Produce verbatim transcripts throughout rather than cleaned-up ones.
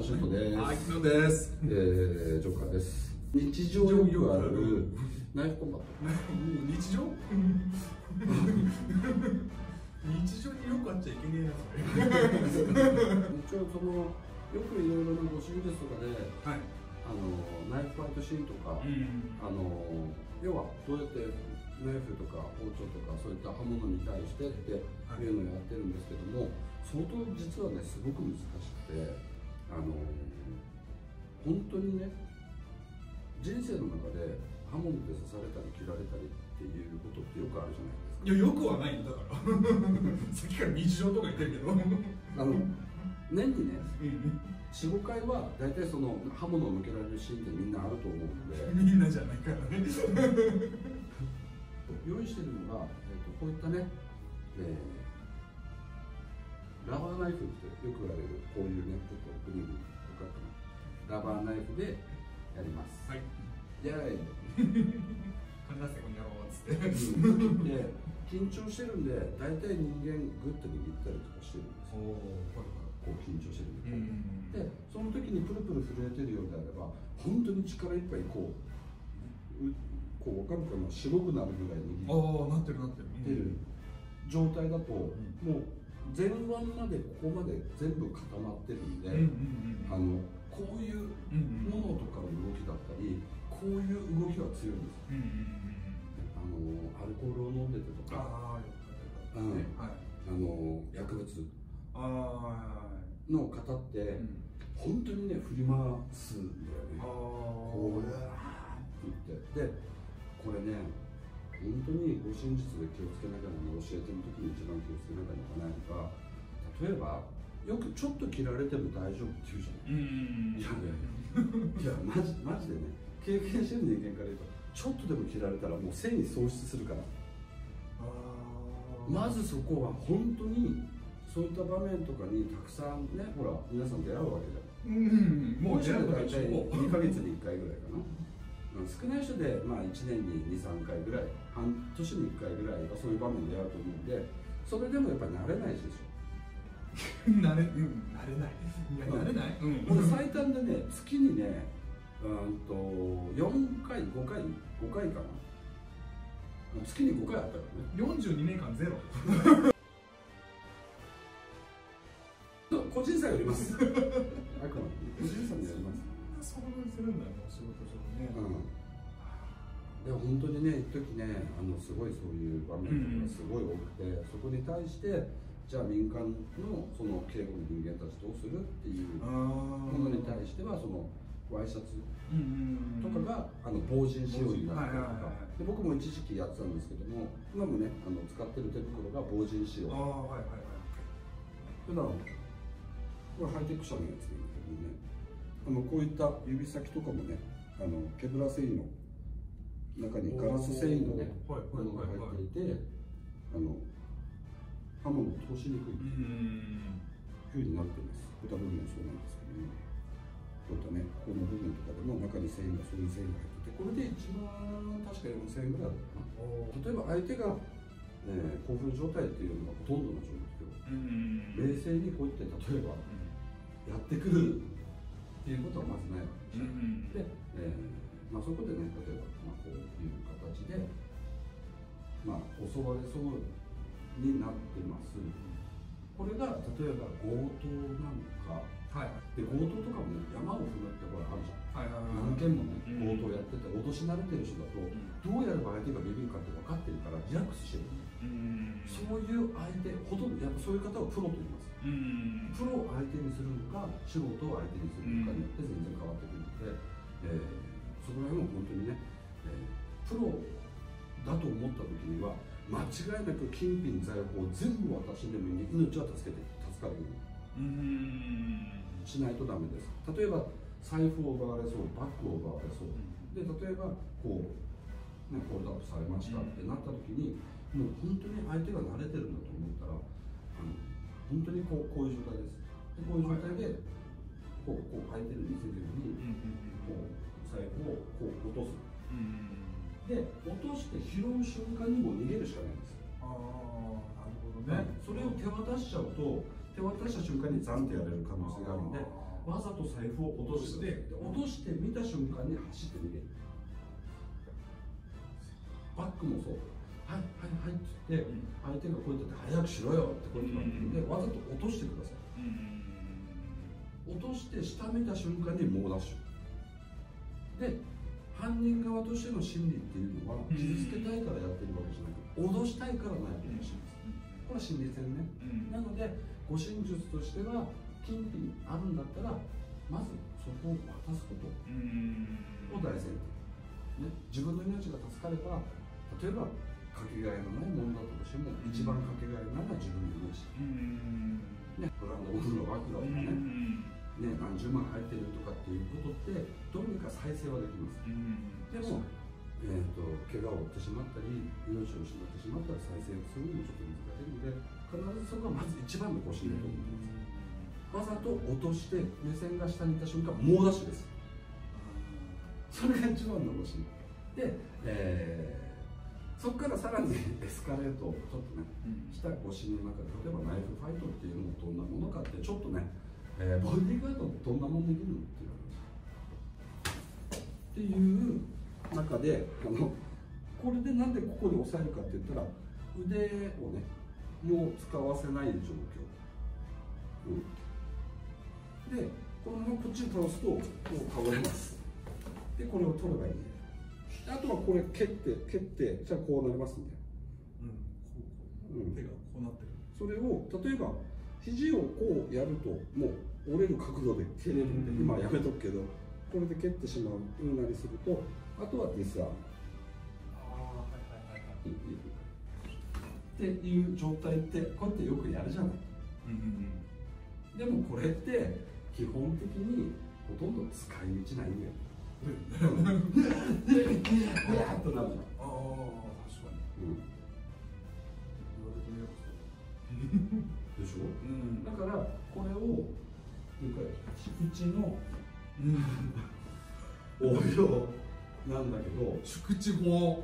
シュートです。 はい、昨日です。 えー、ジョーカーです。日常よくあるナイフコンバット。 日常？日常によくあっちゃいけねえなそれ。 一応そのよくいろいろな護身術とかで、 はい、 あのナイフファイトシーンとか、うん、あの要はどうやってナイフとか包丁とかそういった刃物に対してっていうのをやってるんですけども、相当実はねすごく難しくて、あの本当にね人生の中で刃物で刺されたり切られたりっていうことってよくあるじゃないですか。 いやよくはないんだからさっきから日常とか言ってるけどあの年にねよん、ごかいは大体その刃物を向けられるシーンってみんなあると思うのでみんなじゃないからね用意してるのが、えー、とこういったね、えー、ラバーナイフってよく言われるこういうねちょっとグリーンとかラバーナイフでやります。はい。やーい。 金出せこの野郎っつって。 で緊張してるんで大体人間グッと握ったりとかしてるんですよ。こう緊張してるんで。でその時にプルプル震えてるようであれば本当に力いっぱいこうこう分かるかな、白くなるぐらい握ってなってるなってる状態だと、もう前腕までここまで全部固まってるんで、あのこういうものとかの動きだったりこういう動きは強いんですよ。あのアルコールを飲んでてとか、あの薬物の方って本当にね振り回すんだよね。こうやって言ってでこれね本当に護身術で気をつけながら教えてる時に一番気をつけなきゃいけないのが、例えばよくちょっと切られても大丈夫って言うじゃない。いやいやいやマジマジでね経験してる人間から言うとちょっとでも切られたらもう繊維喪失するから、まずそこは本当にそういった場面とかにたくさんねほら皆さん出会うわけじゃん。うんもう出会う大体にかげつにいっかいぐらいかな。少ない人で、まあ、いちねんにに、さんかいぐらい半年にいっかいぐらいはそういう場面で出会うと思うんで、それでもやっぱり慣れないでしょ慣れ、うん、慣れないいや慣れない、うん、 これ最短でね月にねうんとよんかいごかいごかいかな、月にごかいあったからね。 よんじゅうにねんかんゼロ個人差よりますあくまで個人差によります。 そんなにするんだねお仕事上ね。 でも本当にね一時ねあのすごいそういう場面とかすごい多くて、うん、そこに対してじゃあ民間のその警護の人間たちどうするっていうものに対してはそのワイシャツとかがあの防塵仕様になったりとか、で僕も一時期やってたんですけども今もねあの使ってる手袋が防塵仕様。普段これハイテク社のやつなんだけどね、あのこういった指先とかもねあのケブラ繊維の中にガラス繊維のねものが入っていて、あの刃物を通しにくいふうになっています。豚部分もそうなんですけどね、こういったねこの部分とかでも中に繊維がそういう繊維が入ってて、これでいちまん確かよんせんえんぐらいだったかな。例えば相手が、えー、興奮状態っていうのがほとんどの状況、冷静にこうやって例えばやってくるっていうことはまずないわけでしょ。で、えーまあ、そこでね例えば、まあ、こういう形で、まあ、襲われそうになってます。これが例えば強盗なのか、はい、で強盗とかもね山を踏むってほらあるじゃん。何件もね強盗やってて脅し慣れてる人だと、うん、どうやれば相手がビビるかって分かってるからリラックスしてる、うん、そういう相手ほとんどやっぱそういう方をプロと言います、うん、プロを相手にするのか素人を相手にするのかによって全然変わってくるので、えー、そこら辺も本当にね、えー、プロだと思った時には間違いなく金品財宝全部渡してでもいいんで命は助けて助かるようにしないとダメです。例えば財布を奪われそう、バッグを奪われそう、で例えばこう、ね、ホールドアップされましたってなった時に、もう本当に相手が慣れてるんだと思ったら、あの本当にこうこういう状態です。でこういう状態でこうこう相手に見せるように、こう財布をこう落とす。で落として拾う瞬間にも逃げるしかないんです。 ああ、なるほどね。 それを手渡しちゃうと手渡した瞬間にザンってやれる可能性があるんで、 わざと財布を落として、落として見た瞬間に走って逃げる。バッグもそう、はいはいはいって言って、相手がこうやって早くしろよってこうやって言って、わざと落としてください。落として下見た瞬間に猛ダッシュで、犯人側としての心理っていうのは傷つけたいからやってるわけじゃなくて、脅したいからナイフを欲しいんです。これは心理戦ね、うん、なので護身術としては金品あるんだったらまずそこを渡すことを大前提、ね、自分の命が助かれば、例えばかけがえのないものだとしても一番かけがえなのは自分の命、ね、ブランド物の暴露とかね、ね、何十万入ってるとかっていうことってどうにか再生はできます。でもえーと、怪我を負ってしまったり命を失ってしまったら再生するのもちょっと難しいので、必ずそこがまず一番の誤信だと思います。わざと落として目線が下にいった瞬間猛ダッシュです。それが一番の誤信で、えー、そこからさらにエスカレートをちょっとね、した誤信の中で、例えばナイフファイトっていうのもどんなものかってちょっとね、えー、ボディーガードってどんなものできるのっていうっていう中で、あのこれでなんでここで押さえるかって言ったら、腕をねもう使わせない状況、うん、でこのままこっちに倒すとこう倒れます。でこれを取ればいい。あとはこれ蹴って蹴ってじゃあこうなりますんで、 うん、手がこうなってる。 それを例えば肘をこうやるともう折れる角度で蹴れるんで、今はやめとくけど、これで蹴ってしまうようなりすると、あとはディスアームっていう状態ってこうやってよくやるじゃない。でもこれって基本的にほとんど使い道ないんだよ。うわーっとなるじゃん。ああ確かに。言われてみればそうでしょ。うん、だからこれをもう一回敷地の応用なんだけど、 宿地法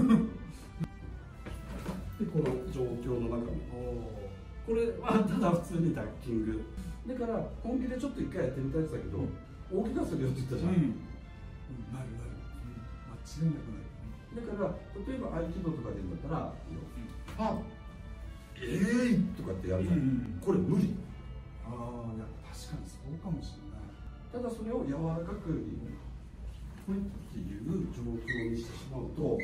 でこの状況の中にこれはただ普通にダッキングだから、本気でちょっと一回やってみたやつだけど、うん、大怪我するよって言ったじゃん、うん、 なるなる、間違いなくなる。 だから例えば合気道とかで言うんだったら、あっえーいとかってやるじゃん、うん、これ無理。 ああ、いや確かにそうかもしれない。 ただそれを柔らかくポイっていう状況にしてしまうと、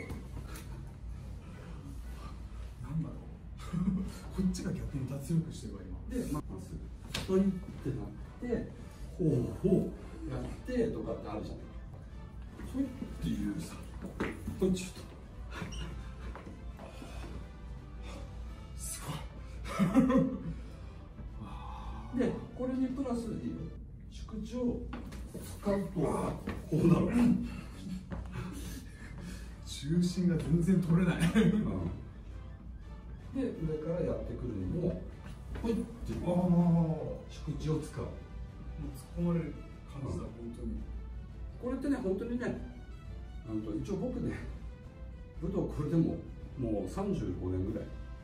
なんだろうこっちが逆に脱力してるわ今で、まっすぐポイってなってほうほうやってとかってあるじゃない。ポイっていうさ、ポイちょっとすごいで、これにプラスいいよ、宿地を使うとこうなる重心が全然取れない、うん、 で上からやってくるのもほいっていう宿地を使う。もう突っ込まれる感じだ、うん、本当にこれってね、本当にね、あの一応僕ね武道これでももうさんじゅうごねんぐらい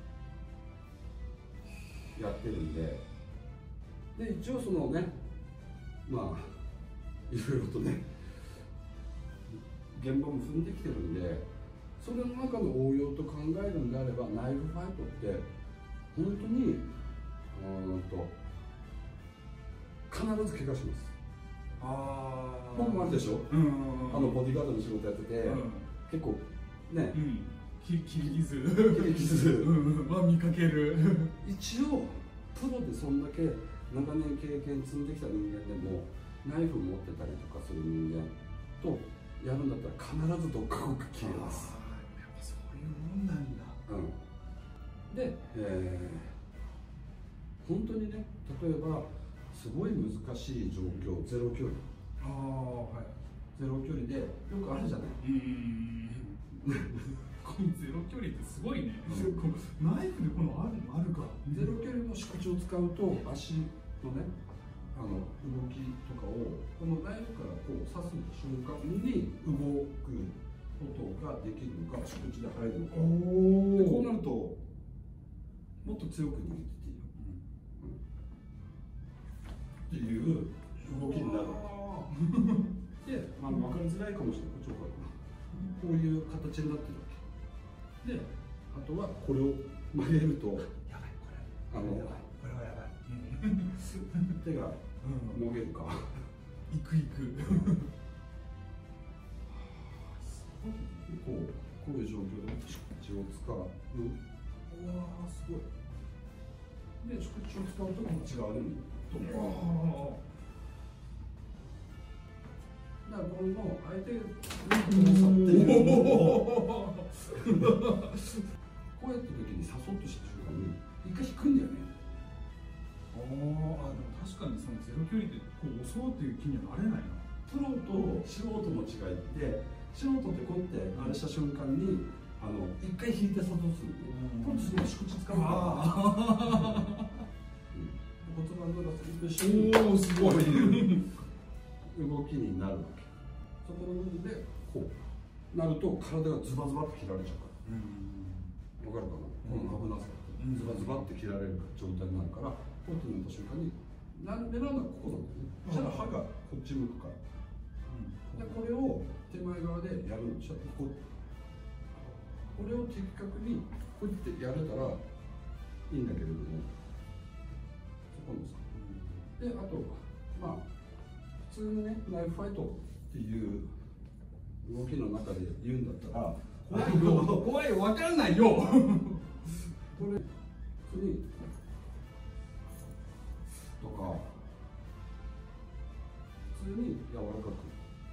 やってるんで、で一応そのね、まあいろいろとね現場も踏んできてるんで、それの中の応用と考えるんであれば、ナイフファイトって本当にうんと必ず怪我します。ああ、僕もあるでしょ、うんうんうん、あのボディーガードの仕事やってて、うん、結構ね、うん、 切り傷切り傷は見かける一応プロでそんだけ長年経験積んできた人間でもナイフ持ってたりとかする人間とやるんだったら必ずどっかこか切れます。 やっぱそういうもんなんだ。 うん、で、えー、本当にね、例えばすごい難しい状況、ゼロ距離、あ、はい、ゼロ距離でよくあるじゃない。うん、 このゼロ距離ってすごいね。ナイフでこのあるあるか。 ゼロ距離の宿地を使うと足のね、あの動きとかをこのナイフからこう刺す瞬間に動くことができるのか、宿地で入るのか。でこうなるともっと強く握っていいよ、うん、っていう状動きになるわけで、あの分かりづらいかもしれない。こっち分かるかな。こういう形になってるわけで、あとはこれを曲げるとやばい、これあのこれはやばい手がもげるか、 いくいくこうこういう状況で口を使う。うわーすごい。で口を使うとこっち側にとか。だからこれも相手がこうやった時にサソッとした瞬間に一回引くんだよね。 ああ、でも確かにそのゼロ距離でこう襲おうっていう気にはなれないな。 プロと素人の違いって、素人ってこうやってあれした瞬間にあの一回引いてサソするんで、これちょっと足口使うから骨盤のらせておお、すごい動きになるわけ。そこの部分でこうなると体がズバズバって切られちゃうから。わかるかな、この危なさ。ズバズバって切られる状態になるから、こうやってなった瞬間になん狙うのはここなんだよね。そしたら歯がこっち向くから。でこれを手前側でやるんでしょ。こここれを的確にこうやってやれたらいいんだけれども、そこです。であとまあ普通のねナイフファイトっていう動きの中で言うんだったら怖いよ怖いよ、分かんないよこれ次とか普通に柔らかく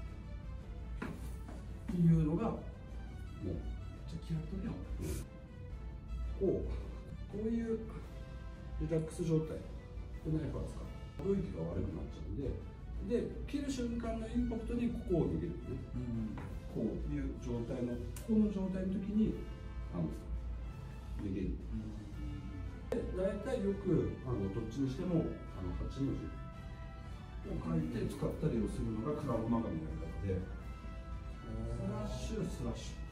っていうのがもうじゃあ嫌っとるやん。 こうこういうリラックス状態でナイフは使う。雰囲気が悪くなっちゃうんで、で切る瞬間のインパクトにここを握るね、うん、こういう状態のこの状態の時にあの握る、うん、で大体よくあのどっちにしてもあのはち文字を書いて使ったりをするのがクラブマガのやり方で、スラッシュスラッシュ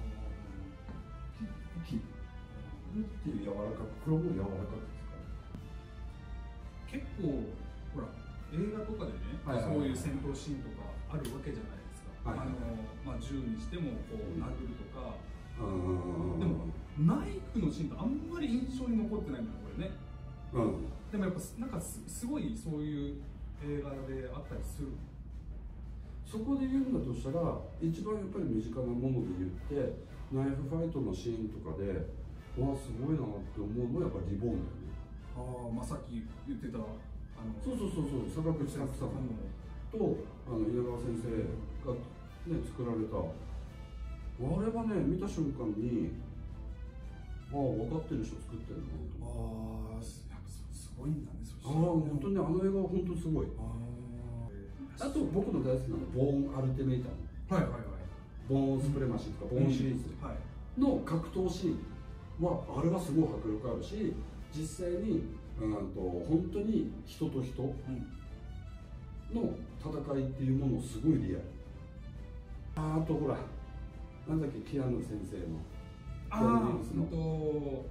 切るっていう柔らかく、黒も柔らかく使う。 結構ほら映画とかでね、はいはいはい、そういう戦闘シーンとかあるわけじゃないですか。はいはいはい、あのまあ銃にしてもこう殴るとか、うん、でもナイフのシーンってあんまり印象に残ってないんだよこれね。うん、でもやっぱなんか す, すごいそういう映画であったりする。 そこで言うんだとしたら一番やっぱり身近なもので言ってナイフファイトのシーンとかでわあすごいなって思うのはやっぱりリボーンだよね。 ああ、まあさっき言ってたあのそうそうそうそう、坂口拓さんとあの稲川先生が、ね、作られた、あれはね見た瞬間にああ分かってる人作ってるなと。 ああ、すごいんだね。そああ本当にあの映画は本当すごい。ああと僕の大好きなのボーンアルティメイター、はいはいはい、ボーンスプレマシーとかボーンシリーズの格闘シーンはあれはすごい迫力あるし、実際にうんと本当に人と人の戦いっていうものをすごいリアル。あ, あとほらなんだっけ、キアヌ先生のああのと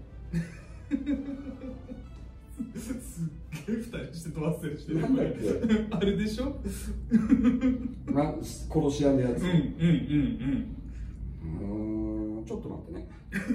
すっげえふたりして飛ばせるしてる。なんだっけあれでしょな殺し屋のやつ。うんうんうんうんうん。ちょっと待ってね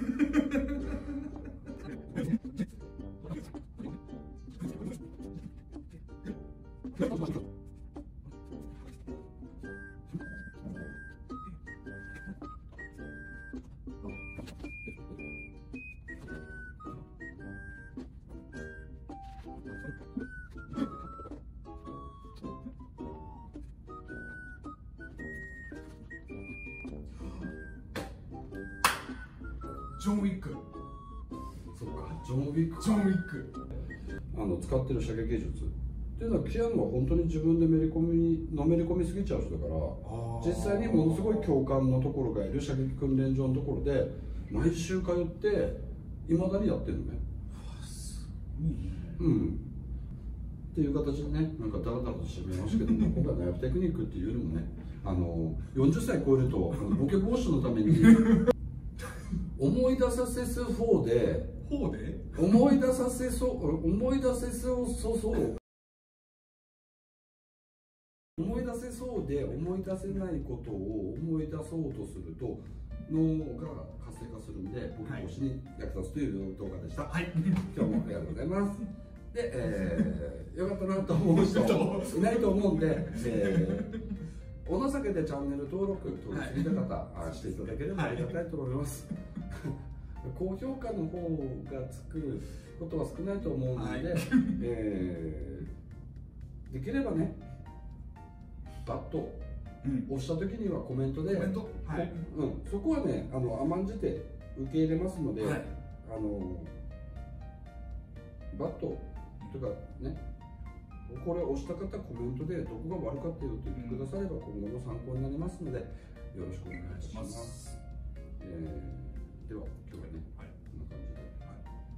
ジョン・ウィック。 そうか、ジョン・ウィック。 ジョン・ウィック。 あの使ってる射撃術っていうのはキアヌは本当に自分でめり込みのめり込みすぎちゃう人だから、実際にものすごい教官のところがいる射撃訓練場のところで毎週通っていまだにやってるのね。うん。っていう形でね、なんかダラダラと締めますけども、今回ナイフテクニックっていうよりもね、あのよんじゅっさい超えるとボケ防止のために思い出させす方で、 方で思い出させそう思い出せそうそうそうそうで思い出せないことを思い出そうとすると脳が活性化するんで、僕投資に役立つという動画でした。はい、今日もありがとうございます。で、えー、よかったなと思う人いないと思うんで、えー、お情けでチャンネル登録、登録していた方、はい、していただければありがたいと思います。高評価の方がつくことは少ないと思うので、はい、えー、できればね、バッと押した時にはコメントで、コメント、はい、うん、そこはね、あの甘んじて受け入れますので、はい、あのバッととかね、これを押した方コメントでどこが悪かったよって言ってくだされば、今後の参考になりますので、よろしくお願いします。えー、では今日はね、はい、こんな感じで、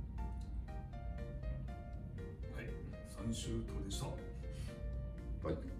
はい、はい、さん週とでした。はい。